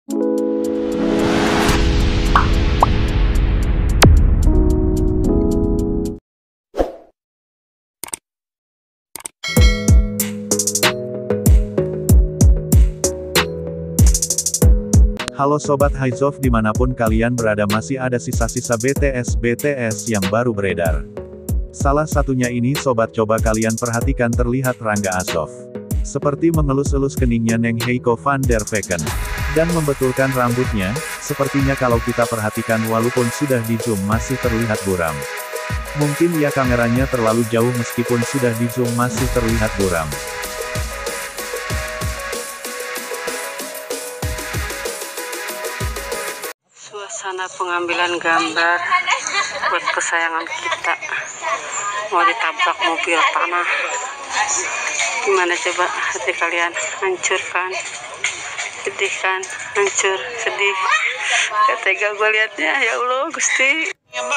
Halo Sobat Hizov dimanapun kalian berada, masih ada sisa-sisa BTS yang baru beredar. Salah satunya ini Sobat, coba kalian perhatikan, terlihat Rangga Azov seperti mengelus-elus keningnya Neng Heiko van der Vecken. Dan membetulkan rambutnya, sepertinya kalau kita perhatikan walaupun sudah di zoom masih terlihat buram. Mungkin ya kameranya terlalu jauh, meskipun sudah di zoom masih terlihat buram. Suasana pengambilan gambar buat kesayangan kita, mau ditabrak mobil tanah. Gimana coba hati kalian? Hancur kan? Sedih kan? Hancur, sedih. Gak tega gue liatnya, ya Allah Gusti.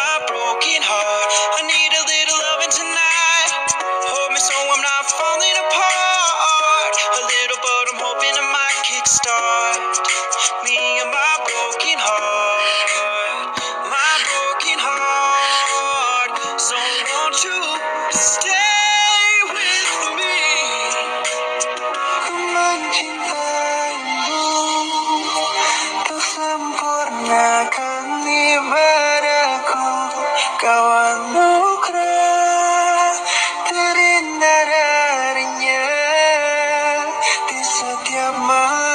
Kau anugerah terindah darinya di setiap malam.